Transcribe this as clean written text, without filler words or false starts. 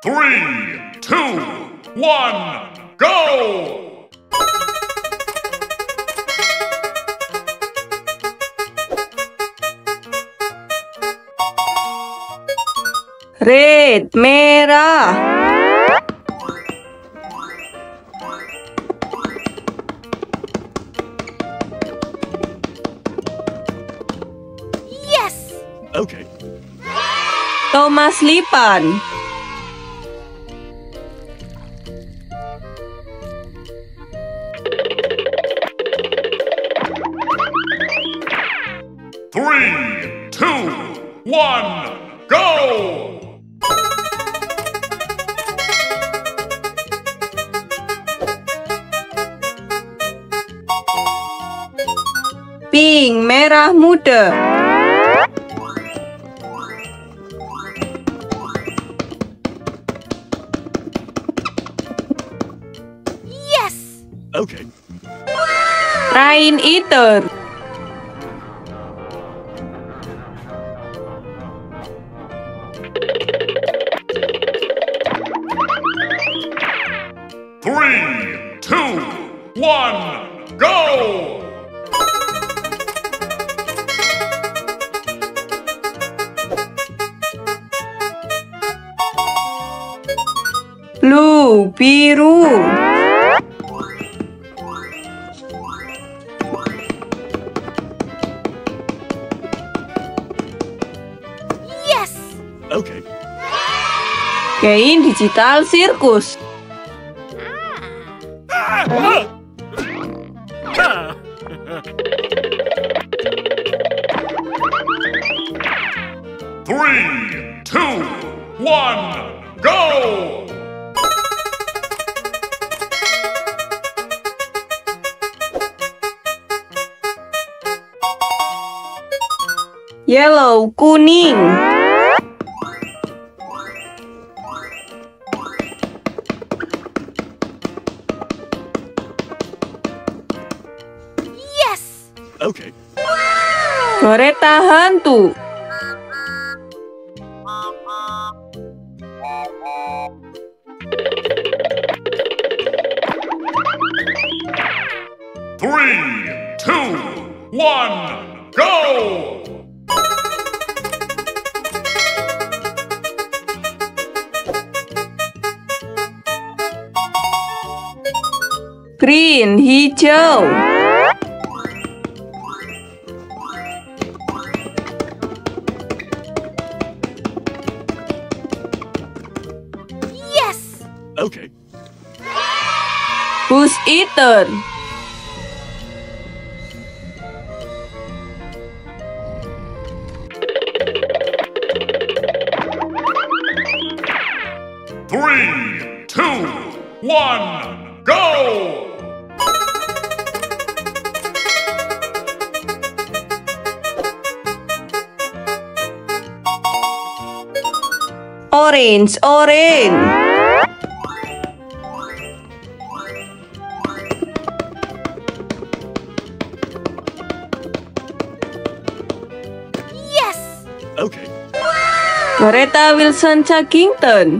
3, 2, 1, go! Red, merah. Yes! Okay. Thomas lipan. Three, two, one, go! Pink, merah muda. Yes! Okay. Rain eater. Three, two, one, go! Blue, biru. Yes! Okay. Kain digital sirkus. Three, two, one, go! Yellow, kuning. Yes! Okay. Kereta hantu. Three, two, one, go! Green, hijau. Yes! Okay. Bush eater. Three, two, one, go! Orange, orange. Yes! Okay. Kereta Wilson Chuggington.